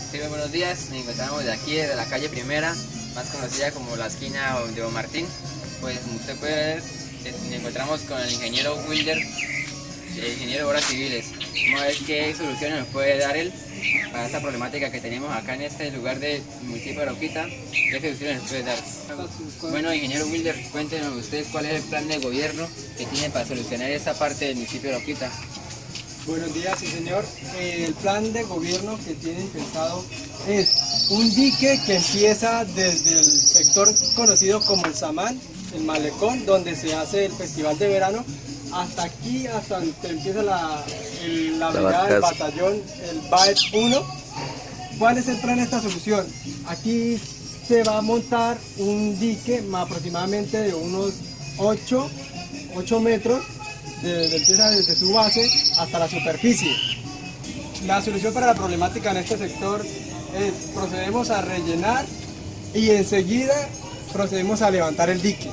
Sí, muy buenos días. Nos encontramos de aquí, de la calle Primera, más conocida como la esquina de Don Martín. Pues como usted puede ver, nos encontramos con el ingeniero Wilder, el ingeniero de obras civiles. Vamos a ver qué soluciones nos puede dar él para esta problemática que tenemos acá en este lugar del municipio de Arauquita. ¿Qué soluciones nos puede dar? Bueno, ingeniero Wilder, cuéntenos ustedes cuál es el plan de gobierno que tiene para solucionar esta parte del municipio de Arauquita. Buenos días, sí señor. El plan de gobierno que tienen pensado es un dique que empieza desde el sector conocido como el Samán, el Malecón, donde se hace el festival de verano, hasta aquí, hasta donde empieza la brigada del batallón, el BAET 1. ¿Cuál es el plan de esta solución? Aquí se va a montar un dique aproximadamente de unos 8 metros, desde su base hasta la superficie. La solución para la problemática en este sector es procedemos a rellenar y enseguida procedemos a levantar el dique.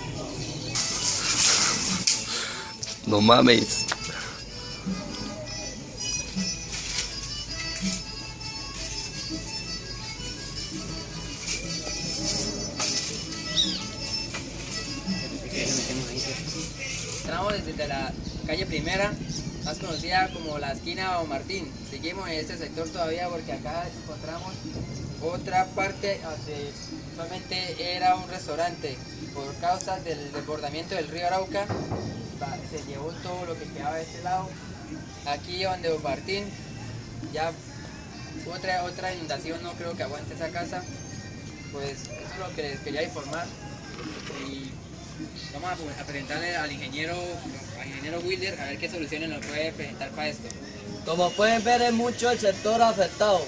No mames. Entramos desde la calle Primera, más conocida como la esquina Don Martín. Seguimos en este sector todavía porque acá encontramos otra parte donde solamente era un restaurante. Por causa del desbordamiento del río Arauca, se llevó todo lo que quedaba de este lado. Aquí donde Don Martín, ya otra inundación, no creo que aguante esa casa. Pues eso es lo que les quería informar. Y vamos a presentarle al ingeniero Wilder a ver qué soluciones nos puede presentar para esto. Como pueden ver, es mucho el sector afectado.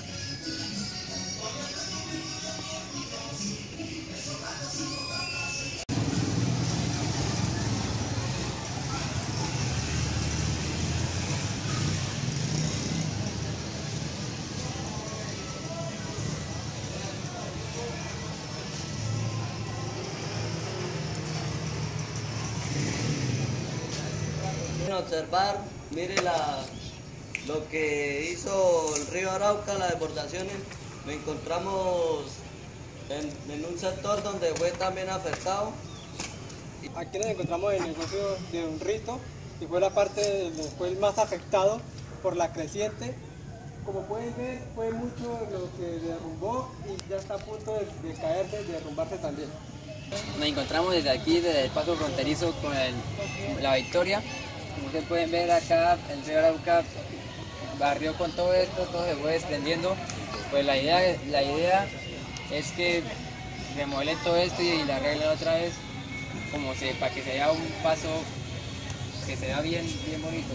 Observar, mire lo que hizo el río Arauca, las desbordaciones. Nos encontramos en un sector donde fue también afectado. Aquí nos encontramos en el negocio de un rito y fue la parte donde fue el más afectado por la creciente. Como pueden ver, fue mucho lo que derrumbó y ya está a punto de caerse, de derrumbarse también. Nos encontramos desde aquí, desde el paso fronterizo con la Victoria. Como ustedes pueden ver acá, el río Arauca barrió con todo esto, todo se fue desprendiendo. Pues la idea es que remueven todo esto y la arreglen otra vez, para que se vea un paso que se vea bien bonito.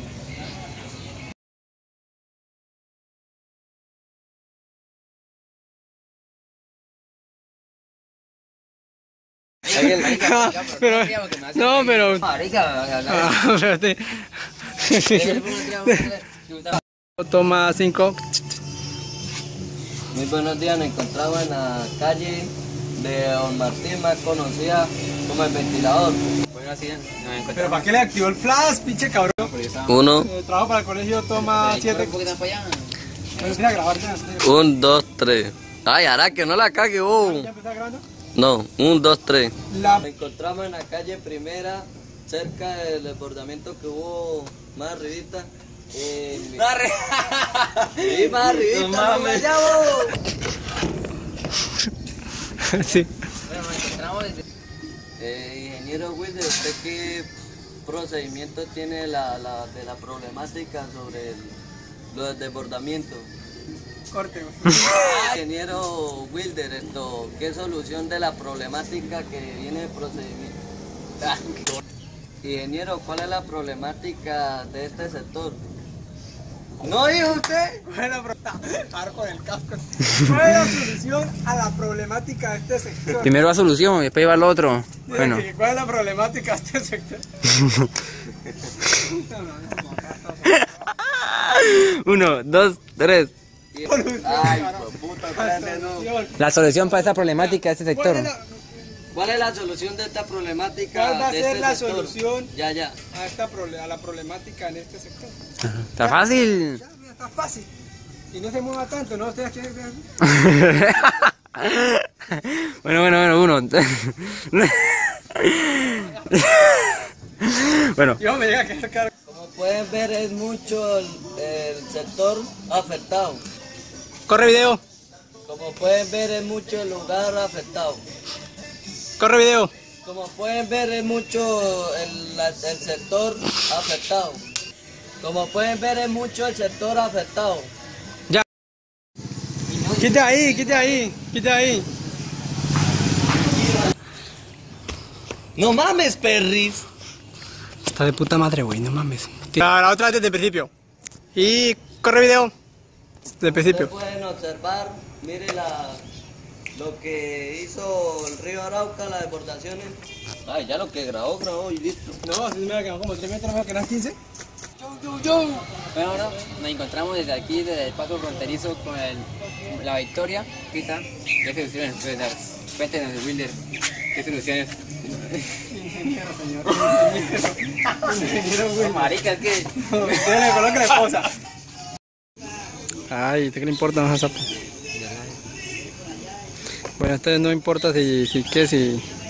Toma 5. Muy buenos días, nos encontramos en la calle de Don Martín, más conocida como el ventilador. Bueno, así nos encontramos. ¿Pero para qué le activó el flash, pinche cabrón? Uno, Trabajo para el colegio, toma 7. Pero tira a grabar ya. 1, 2, 3. Ay, hará que no la cague, vos. ¿Ya empezó grabando? No, 1, 2, 3. Nos encontramos en la calle Primera, cerca del desbordamiento que hubo más arribita. Más arribita, no me llamo. Sí. Bueno, nos encontramos desde... Ingeniero Wilder, ¿usted qué procedimiento tiene de la problemática sobre lo del desbordamiento? Corte, güey. Ingeniero Wilder, ¿qué solución de la problemática que viene de procedimiento? Ingeniero, ¿cuál es la problemática de este sector? ¿No dijo usted? Bueno, con el casco. ¿Cuál es la solución a la problemática de este sector? Primero la solución y después va el otro. Bueno. ¿Cuál es la problemática de este sector? 1, 2, 3. Ay, puta, espérate, no. La solución para esa problemática de este sector. ¿Cuál es la solución de esta problemática? ¿Cuál va a de ser este la sector? solución Ya. a la problemática en este sector? Está fácil. Ya, mira, está fácil. Y no se mueva tanto, ¿no? Ustedes quieren... Bueno, uno. Bueno. Yo me llega a quedar cargo. Como pueden ver, es mucho el sector afectado. Corre video, Como pueden ver, es mucho el lugar afectado. corre video. Como pueden ver, es mucho el sector afectado. Como pueden ver, es mucho el sector afectado. Ya. Quite ahí, quite ahí, quite ahí. No mames, perris. Está de puta madre, güey, no mames. La otra vez desde el principio. Y corre video. Desde el principio. Ustedes pueden observar, mire lo que hizo el río Arauca, las desbordaciones. Ay, ya lo que grabó y listo. No, si me quedó como 3 metros, ¿no? Que eran 15. Bueno, ahora nos encontramos desde aquí, desde el paso fronterizo con la Victoria. Aquí está. ¿Qué soluciones puede dar? Cuéntenos, Wilder. ¿Qué soluciones? Ingeniero, señor. Ingeniero, güey. Marica, es que... Usted le coloca la esposa. Ay, ¿usted qué le importa más a Sapo? Bueno, a ustedes no importa si